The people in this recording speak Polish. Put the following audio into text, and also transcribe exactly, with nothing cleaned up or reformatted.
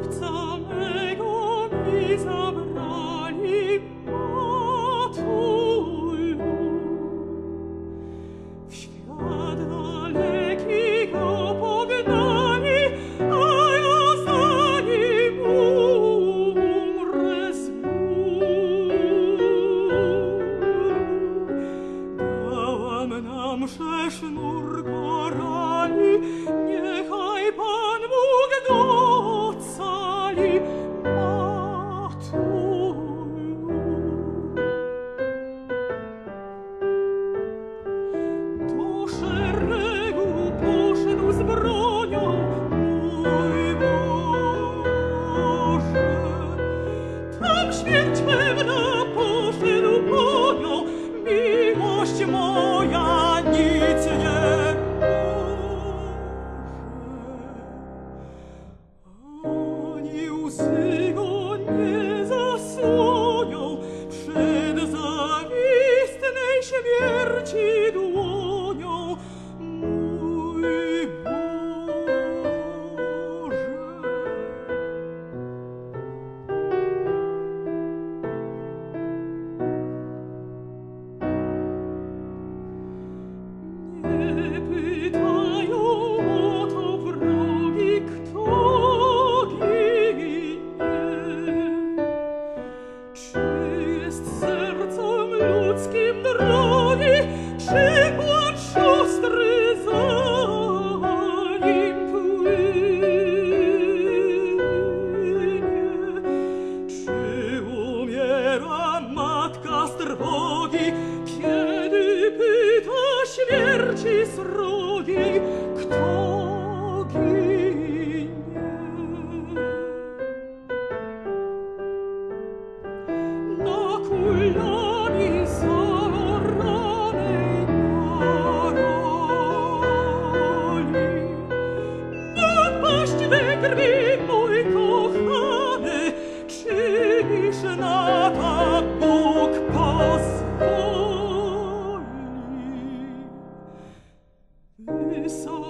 chłopca mego mi zabrali, matulu. W świat daleki go pognali, a ja za nim umrę znów. Dałam na mszę sznur korali, niechaj Pan Bóg go ocali, matulu. Do szeregu poszedł z bronią, mój Boże. Tam śmierć pewna poszedł po nią, miłość moja nic nie może. Ani łzy go nie zasłonią przed zawistnej śmierci dłonią, mój Boże. Nie pytają o to wrogi, kto ginie. Czy jest sercem ludzkim drogi, czy płacz siostry za nim płynie? Czy umiera matka z trwogi, kiedy pyta śmierci srogiej, kto ginie? Na kulami zaloranej naroli, napaść we krwi, mój kochany, czyliż na tak Bóg pozwoli? Wysoko